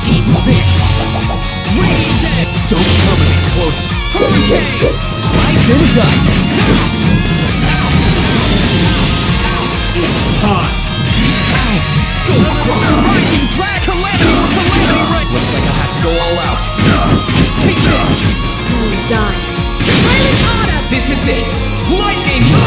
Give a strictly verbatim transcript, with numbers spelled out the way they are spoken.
Eat this! Raise it! Don't come any closer! Hurricane! Slice and dice! It's time! Ghost Crawl! Rising Drag! Calamity! Calamity Ray! Looks like I have to go all out! Take this! You die. Silent Autumn! This is it! Lightning!